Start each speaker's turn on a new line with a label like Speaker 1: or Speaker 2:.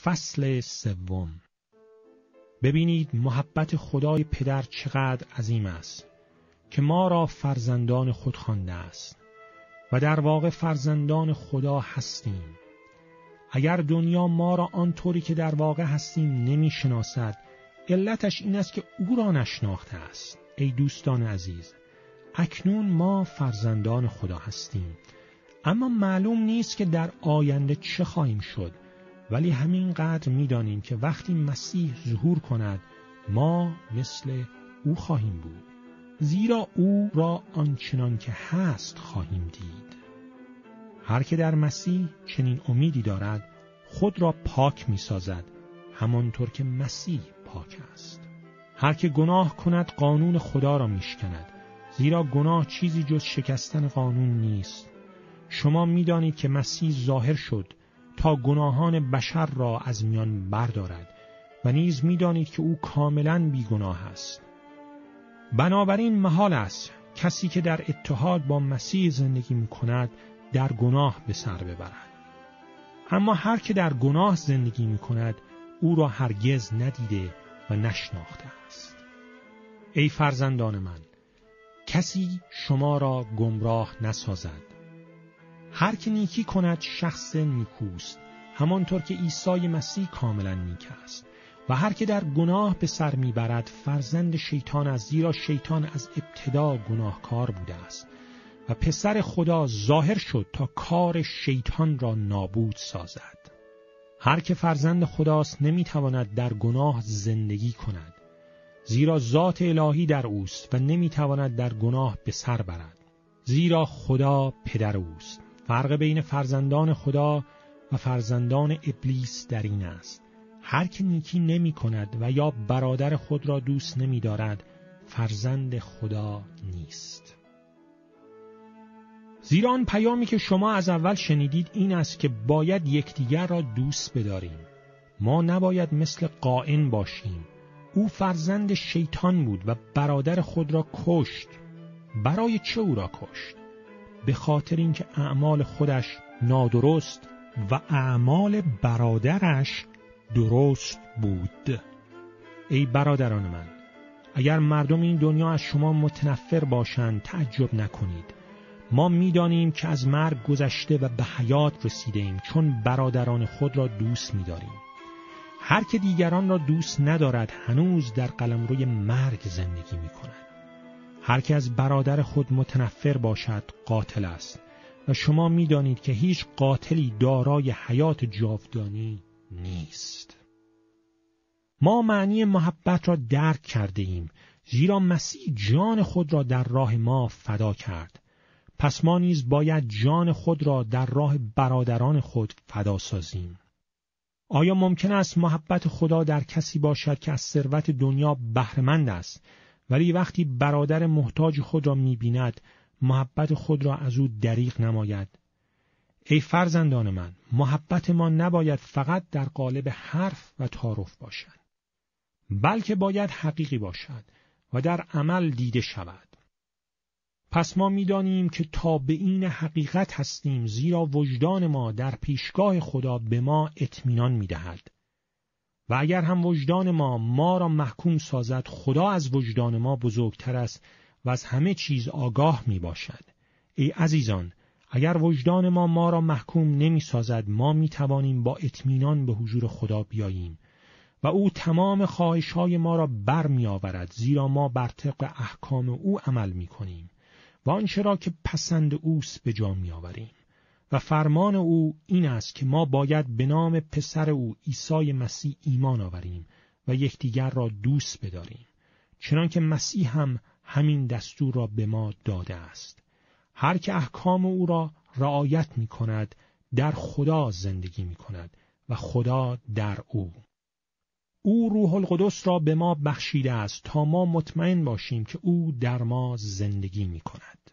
Speaker 1: فصل 3. ببینید محبت خدای پدر چقدر عظیم است که ما را فرزندان خود خوانده است و در واقع فرزندان خدا هستیم. اگر دنیا ما را آنطوری که در واقع هستیم نمی شناسد، علتش این است که او را نشناخته است. ای دوستان عزیز، اکنون ما فرزندان خدا هستیم، اما معلوم نیست که در آینده چه خواهیم شد، ولی همینقدر می‌دانیم که وقتی مسیح ظهور کند ما مثل او خواهیم بود، زیرا او را آنچنان که هست خواهیم دید. هر که در مسیح چنین امیدی دارد خود را پاک می‌سازد، همانطور که مسیح پاک است. هر که گناه کند قانون خدا را میشکند، زیرا گناه چیزی جز شکستن قانون نیست. شما می‌دانید که مسیح ظاهر شد تا گناهان بشر را از میان بردارد و نیز می‌دانید که او کاملاً بیگناه است. بنابراین محال است کسی که در اتحاد با مسیح زندگی می‌کند در گناه به سر ببرد. اما هر که در گناه زندگی می‌کند او را هرگز ندیده و نشناخته است. ای فرزندان من، کسی شما را گمراه نسازد. هر که نیکی کند شخص نیکوست، همانطور که عیسی مسیح کاملا نیک است. و هر که در گناه به سر میبرد فرزند شیطان است، زیرا شیطان از ابتدا گناهکار بوده است و پسر خدا ظاهر شد تا کار شیطان را نابود سازد. هر که فرزند خداست نمیتواند در گناه زندگی کند، زیرا ذات الهی در اوست و نمیتواند در گناه به سر برد، زیرا خدا پدر اوست. فرق بین فرزندان خدا و فرزندان ابلیس در این است: هر که نیکی نمی کند و یا برادر خود را دوست نمی دارد فرزند خدا نیست. زیرا آن پیامی که شما از اول شنیدید این است که باید یکدیگر را دوست بداریم. ما نباید مثل قائن باشیم. او فرزند شیطان بود و برادر خود را کشت. برای چه او را کشت؟ به خاطر اینکه اعمال خودش نادرست و اعمال برادرش درست بود. ای برادران من، اگر مردم این دنیا از شما متنفر باشند تعجب نکنید. ما می‌دانیم که از مرگ گذشته و به حیات رسیده ایم، چون برادران خود را دوست می‌داریم. هر که دیگران را دوست ندارد هنوز در قلمروی مرگ زندگی می‌کند. هر که از برادر خود متنفر باشد قاتل است و شما می‌دانید که هیچ قاتلی دارای حیات جاودانی نیست. ما معنی محبت را درک کرده ایم، زیرا مسیح جان خود را در راه ما فدا کرد. پس ما نیز باید جان خود را در راه برادران خود فدا سازیم. آیا ممکن است محبت خدا در کسی باشد که از ثروت دنیا بهره‌مند است، ولی وقتی برادر محتاج خود را می‌بیند محبت خود را از او دریغ نماید؟ ای فرزندان من، محبت ما نباید فقط در قالب حرف و تعارف باشد، بلکه باید حقیقی باشد و در عمل دیده شود. پس ما می‌دانیم که تابعین حقیقت هستیم، زیرا وجدان ما در پیشگاه خدا به ما اطمینان می‌دهد. و اگر هم وجدان ما را محکوم سازد، خدا از وجدان ما بزرگتر است و از همه چیز آگاه میباشد. ای عزیزان، اگر وجدان ما را محکوم نمی سازد، ما می توانیم با اطمینان به حضور خدا بیاییم و او تمام خواهش‌های ما را برمی آورد، زیرا ما بر طبق احکام او عمل می کنیم و آنچه را که پسند اوست به جا می آوریم. و فرمان او این است که ما باید به نام پسر او عیسی مسیح ایمان آوریم و یکدیگر را دوست بداریم، چنانکه مسیح هم همین دستور را به ما داده است. هر که احکام او را رعایت می کند در خدا زندگی می کند و خدا در او. او روح القدس را به ما بخشیده است تا ما مطمئن باشیم که او در ما زندگی می کند.